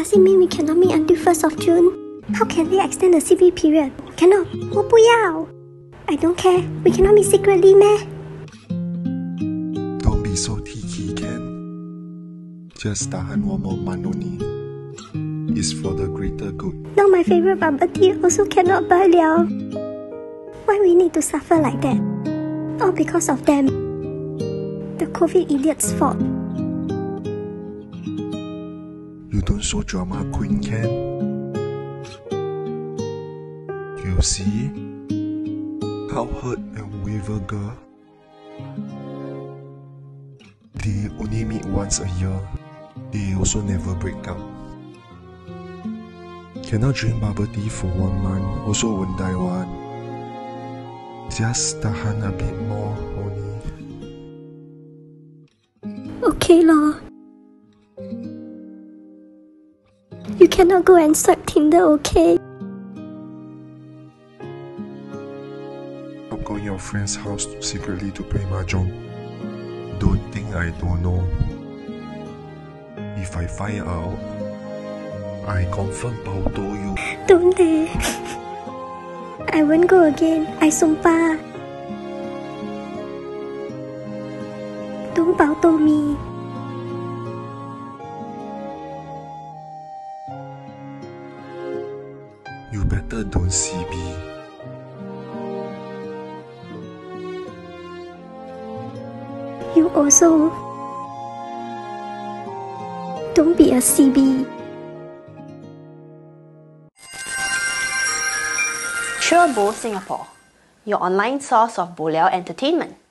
Does it mean we cannot meet until 1st of June? How can they extend the CV period? Cannot. 我不要. I don't care. We cannot meet secretly, meh? Don't be so cheeky, Ken. Just tahan one more month only. It's for the greater good. Now my favorite bubble tea also cannot buy liao. Why we need to suffer like that? All because of them. The COVID idiot's fault. You don't show drama queen, Ken. You see how hurt and waver girl. They only meet once a year. They also never break up. Cannot drink bubble tea for 1 month, also won't die one. Just tahan a bit more only. Okay lor. You cannot go and swipe Tinder, okay? Stop going your friend's house secretly to play mahjong. Don't think I don't know. If I find out, I confirm bao to you. Don't dare. I won't go again. I sumpah. Don't bao to me. You better don't CB. You also don't be a CB. Sure Bo Singapore, your online source of Bo Liao entertainment.